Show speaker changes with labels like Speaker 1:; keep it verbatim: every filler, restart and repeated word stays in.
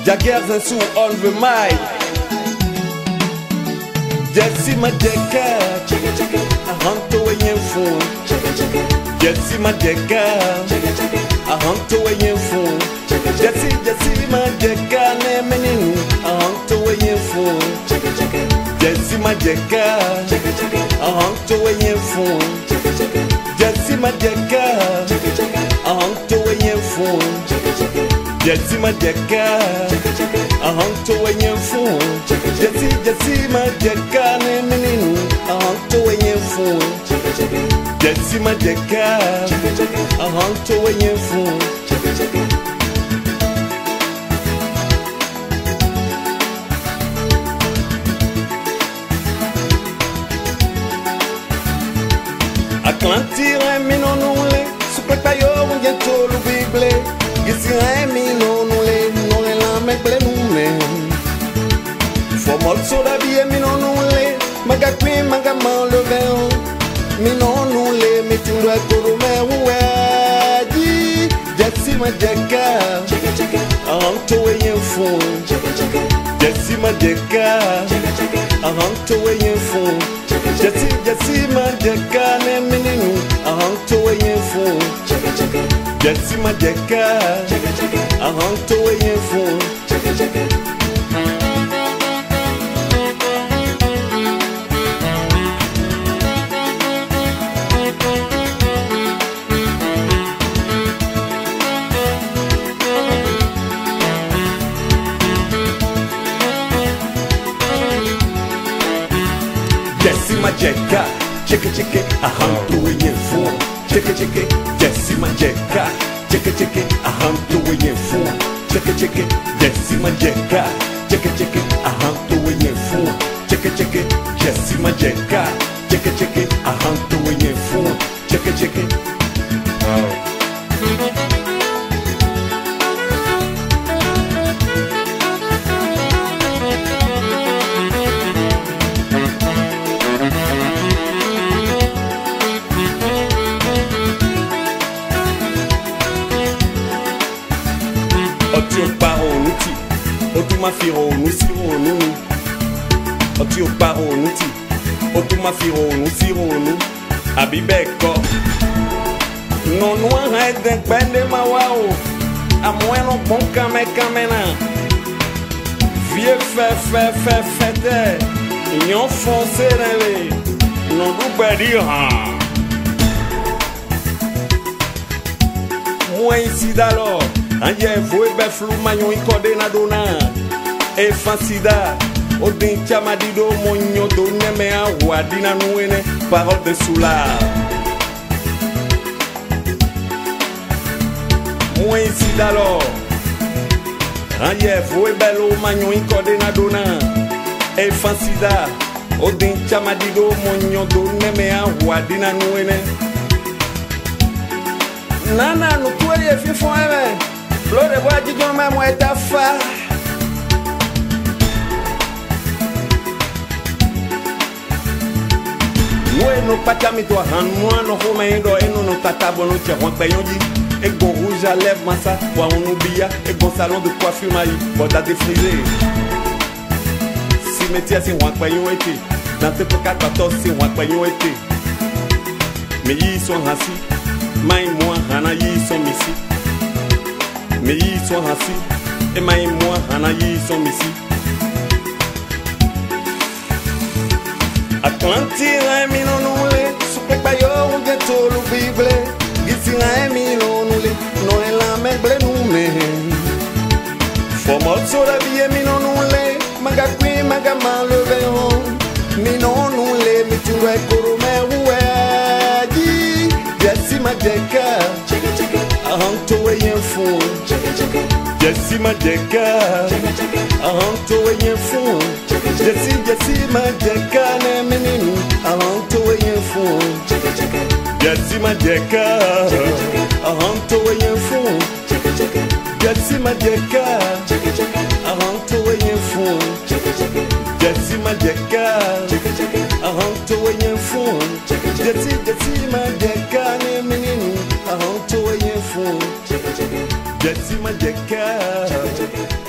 Speaker 1: Jaguars and Sue on the mic. Jesse Majeka, a hunter way in phone. Jesse Majeka, a hunter way in phone. Jesse, Jesse Majeka, name a hunter way in phone. Jesse Majeka, a hunter way in phone. Jesse Majeka, a hunter way in phone. Jesse Majeka, a hunter way in phone. Jesse, Jesse Majeka, name a hunter way in phone. Jesse Majeka, a hunter way in phone. Atlantir mi non nule, super payo un tolo bible. Gisi mi non nule, non è la me ble nume. For molto da vie mi non nule, maga qui maga mal le veo. Mi non nule, mi tu la coro me uadi. Jesse Majeka, a hunter way in phone. Jesse Majeka, a hunter way in phone. Jesse, Jesse Majeka, name a hunter way in phone. Jesse Majeka, a hunter way in phone. Jesse Majeka, check it, check it, a hunter way in phone. Check it, check it, Jesse Majeka, check it, check it, a hunter way in phone. Check it, check it, Jesse Majeka, check it, check it, a hunter way in phone. Check it, check it, Jesse Majeka, check it, check it, a hunter way in phone. Check it, check it. Otio paro nuti, otuma firo nusiro nu. Otio paro nuti, otuma firo nusiro nu. Abibeko, non noa haiden pende mawao. Amoeno bon kame kamena. Vie fe fe fe fete, nyon fonce rele. Non du dire ha. Moi ici d'alors. Anye voe be flu manyo ikode na dona e fansida odin chamadido monyo do neme a dina nuene parole de soula moi ici d'alors anye voe be lo manyo ikode na dona e fansida odin chamadido monyo do neme a dina nuene nana no tuye fifo eve. Flor de bois du don même est ta fa. Nous no patami to han moi no home indo eno no tatabo no tche wan peyonji. E gon rouge à lèvres massa, wa on oublia, e gon salon de coiffure maï, boda défrisé. Si métier c'est wan peyon été, dans tes poka quatorze c'est wan peyon été. Mais ils sont assis, maï moi hana yi sont ici. Mais ils sont assis, et moi et moi, Anaïs sont ici. Atlantir, mi non nule, super payo, on get tout le bible. Ici, mi non nule, non est la même ble nume. For mol sur la vie, mi non nule, maga qui, maga mal le véon. Mi non nule, mi tu dois coro me ouadi. Jesse Majeka, a hunter way in phone. Jesse Majeka, a hunter way in phone. Jesse, Jesse Majeka, name a hunter way in phone. Jesse Majeka, a hunter way in phone. Jesse Majeka, a hunter way in phone. Jesse Majeka, a hunter way in phone. Jesse, Jesse Majeka, name a hunter way in phone. Jesse Majeka.